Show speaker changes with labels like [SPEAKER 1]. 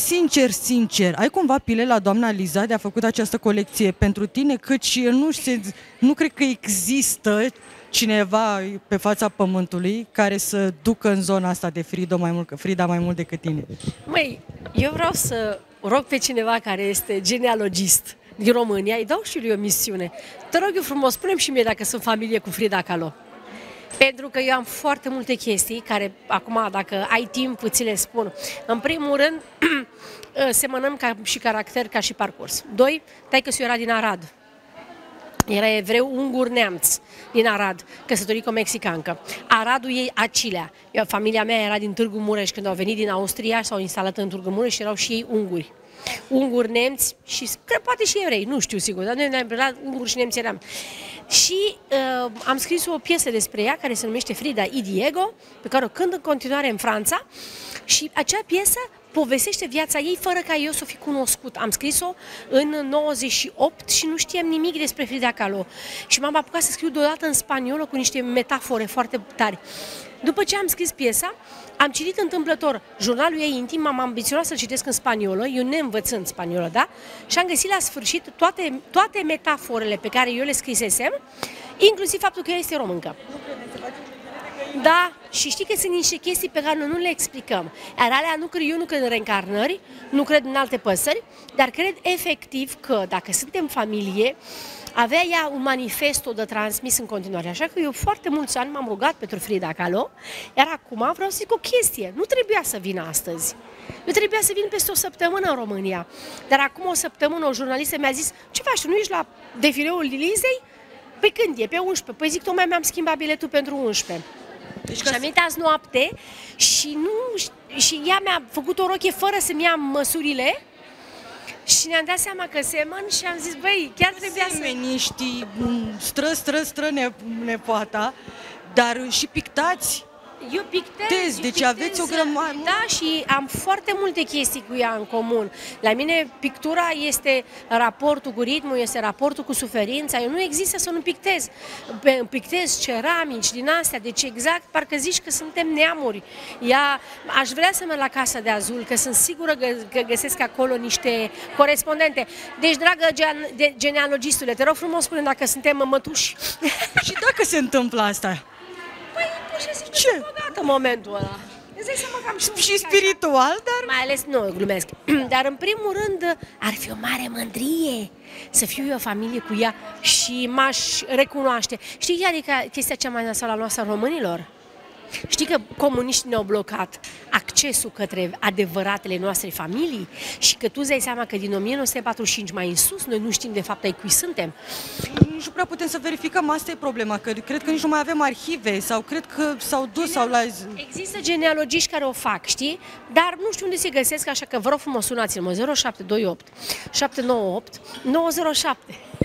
[SPEAKER 1] sincer, sincer, ai cumva pile la doamna Liza de a făcut această colecție pentru tine? Căci nu cred că există cineva pe fața pământului care să ducă în zona asta de Frida mai mult decât tine.
[SPEAKER 2] Măi, eu vreau să rog pe cineva care este genealogist din România, îi dau și lui o misiune. Te rog eu frumos, spune-mi și mie dacă sunt familie cu Frida Kahlo. Pentru că eu am foarte multe chestii care, acum, dacă ai timp, ți le spun. În primul rând, semănăm ca și caracter, ca și parcurs. Doi, taică-su era din Arad. Era evreu ungur neamț din Arad, căsătorit cu o mexicancă. Aradul ei Acilea. Familia mea era din Târgu Mureș. Când au venit din Austria, s-au instalat în Târgu Mureș și erau și ei unguri. Unguri, nemți și, cred, poate și evrei, nu știu sigur, dar noi ne-am unguri și nemți eram. Și am scris o piesă despre ea care se numește Frida y Diego, pe care o cânt în continuare în Franța și acea piesă povestește viața ei fără ca eu să o fi cunoscut. Am scris-o în 98 și nu știam nimic despre Frida Kahlo. Și m-am apucat să scriu deodată în spaniolă cu niște metafore foarte tari. După ce am scris piesa, am citit întâmplător jurnalul ei intim, m-am ambiționat să-l citesc în spaniolă, eu neînvățând spaniolă, da? Și am găsit la sfârșit toate metaforele pe care eu le scrisesem, inclusiv faptul că ea este româncă. Da, și știi că sunt niște chestii pe care noi nu le explicăm. Iar alea eu nu cred în reîncarnări, nu cred în alte păsări, dar cred efectiv că dacă suntem familie, avea ea un manifesto de transmis în continuare. Așa că eu foarte mulți ani m-am rugat pentru Frida Kahlo, iar acum vreau să zic o chestie. Nu trebuia să vin astăzi. Nu trebuia să vin peste o săptămână în România. Dar acum o săptămână o jurnalistă mi-a zis: ce faci, tu nu ești la defileul Lizei? Păi când e? Pe 11. Păi zic, tocmai mi-am schimbat biletul pentru 11. Deci și am venit azi noapte și ea mi-a făcut o rochie fără să-mi ia măsurile și ne-am dat seama că semăn și am zis, băi, chiar trebuia să...
[SPEAKER 1] Semeniști, stră nepoata, dar și pictați.
[SPEAKER 2] Eu pictez,
[SPEAKER 1] deci aveți o grămadă.
[SPEAKER 2] Da, și am foarte multe chestii cu ea în comun. La mine pictura este raportul cu ritmul, este raportul cu suferința. Eu nu există să nu pictez. Pictez ceramici din astea, deci exact, parcă zici că suntem neamuri. Aș vrea să merg la Casa de Azul, că sunt sigură că găsesc acolo niște corespondente. Deci, dragă genealogistule, te rog frumos, spune dacă suntem mătuși.
[SPEAKER 1] Și dacă se întâmplă asta?
[SPEAKER 2] Păi, ce? În momentul ăla.
[SPEAKER 1] Și spiritual, dar...
[SPEAKER 2] Mai ales, nu, glumesc. Dar în primul rând ar fi o mare mândrie să fiu eu o familie cu ea și m-aș recunoaște. Știi, adică chestia cea mai nasoală a noastră românilor? Știi că comuniștii ne-au blocat accesul către adevăratele noastre familii și că tu îți dai seama că din 1945 mai în sus noi nu știm de fapt ai cui suntem.
[SPEAKER 1] Nici nu prea putem să verificăm, asta e problema, că cred că nici nu mai avem arhive sau cred că s-au dus sau la...
[SPEAKER 2] Există genealogiști care o fac, știi? Dar nu știu unde se găsesc, așa că vă rog frumos, sunați-mă 0728 798 907.